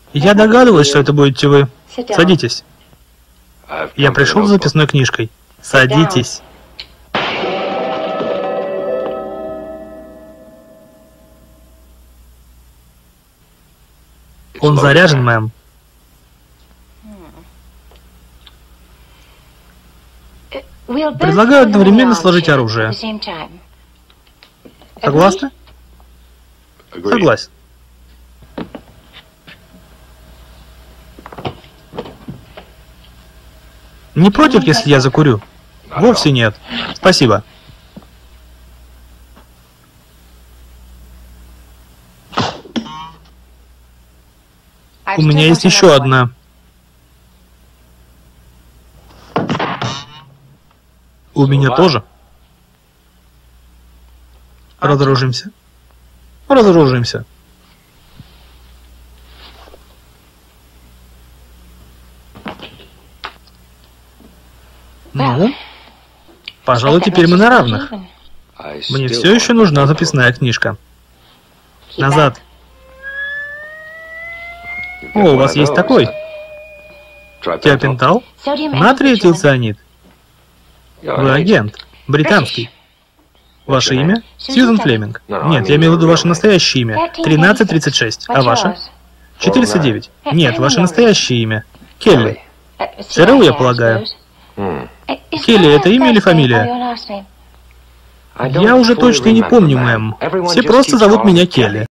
Я догадываюсь, что это будете вы. Садитесь. Я пришел с записной книжкой. Садитесь. Он заряжен, мэм. Предлагаю одновременно сложить оружие. Согласны? Согласен. Не против, если я закурю? Вовсе нет. Спасибо. У меня есть еще одна. У меня тоже. Разоружимся. Разоружимся. Ну, пожалуй, теперь мы на равных. Мне все еще нужна записная книжка. Назад. О, у вас есть такой. Тиопентал? Натрий этилцианид. Вы агент. Британский. Ваше имя? Сьюзен Флеминг. Нет, я имел в виду ваше настоящее имя. 1336. А ваше? 409. Нет, ваше настоящее имя. Келли. ЦРУ, я полагаю. Келли, это имя или фамилия? Я уже точно не помню, мэм. Все просто зовут меня Келли.